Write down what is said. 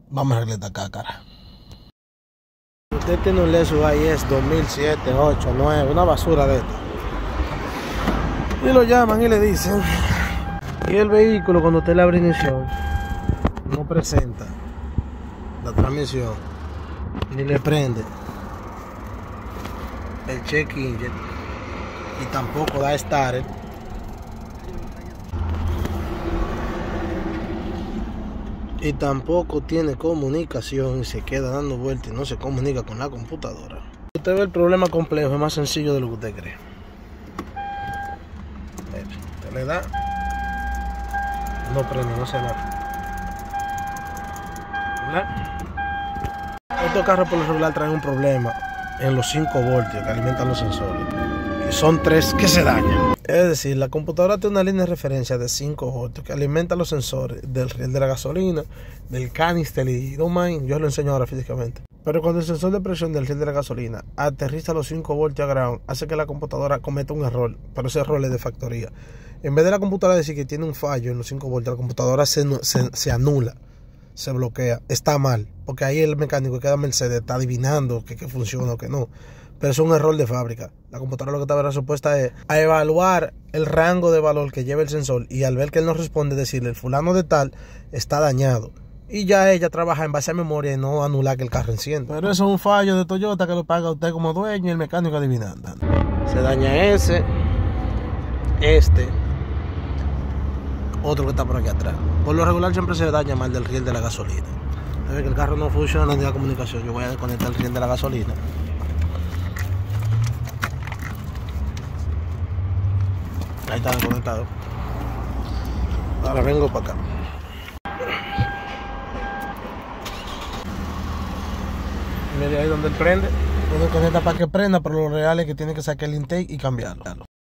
Vamos a arreglar esta cácara. Usted tiene un Lexus IS 2007, 8, 9, una basura de esta. Y lo llaman y le dicen, y el vehículo cuando usted le abre ignición no presenta la transmisión ni le prende el check engine y tampoco da starter. Y tampoco tiene comunicación y se queda dando vueltas y no se comunica con la computadora. Usted ve el problema complejo, es más sencillo de lo que usted cree. Usted le da, no prende, no se da. Estos carros por lo regular traen un problema en los 5 voltios que alimentan los sensores. Y son 3 que se dañan. Es decir, la computadora tiene una línea de referencia de 5 voltios que alimenta los sensores del riel de la gasolina, del canister y don't mind, yo lo enseño ahora físicamente. Pero cuando el sensor de presión del riel de la gasolina aterriza los 5 voltios a ground, hace que la computadora cometa un error, pero ese error es de factoría. En vez de la computadora decir que tiene un fallo en los 5 voltios, la computadora se anula, se bloquea, está mal, porque ahí el mecánico que da Mercedes está adivinando que funciona o que no. Pero es un error de fábrica. La computadora lo que está supuesta es a evaluar el rango de valor que lleva el sensor y al ver que él no responde, decirle el fulano de tal está dañado. Y ya ella trabaja en base a memoria y no anular que el carro encienda. Pero eso es un fallo de Toyota que lo paga usted como dueño y el mecánico adivinando. Se daña ese, otro que está por aquí atrás. Por lo regular siempre se daña más del riel de la gasolina. Debe que el carro no funciona ni la comunicación. Yo voy a desconectar el riel de la gasolina. Ahí está desconectado. Ahora vengo para acá. Mire ahí donde él prende. Uno conecta para que prenda, pero lo real es que tiene que sacar el intake y cambiarlo.